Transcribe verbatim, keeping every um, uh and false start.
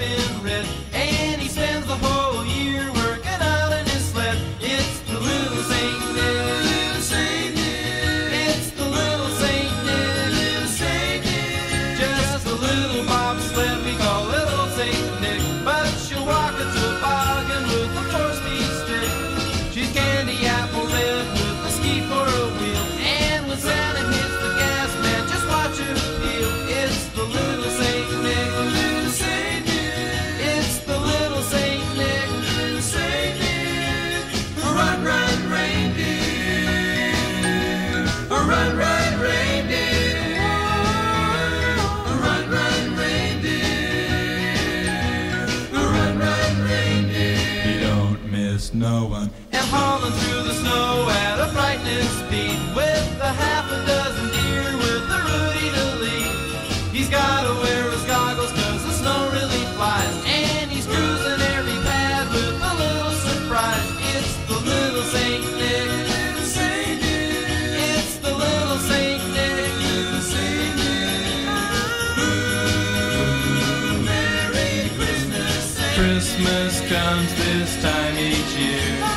in red, and he spends the whole year working out in his sled. It's the little Saint Nick, little Saint Nick. It's the little Saint Nick, little Saint Nick. Just a little bobsled, we call little Saint Nick, but she'll walk a toboggan with a four-speed stick. She's candy apple red with a ski for a wheel, and when Santa hits the gas, man, just watch her feel. It's the little Saint Nick, little Saint Nick. It's the little Saint Nick, little Saint Nick. Run, run, reindeer. Run, run, reindeer. Run, run, reindeer. Run, run, reindeer. You don't miss no one. And hauling through the snow at a frightening speed, with a half a dozen deer with a Rudy to lead. He's gotta wear his goggles cause the snow really flies, and he's cruising every pad with a little surprise. It's the little Saint Nick, little Saint Nick. It's the little Saint Nick, little Saint Nick. Ooh, Merry Christmas, Saint Christmas comes this time each year.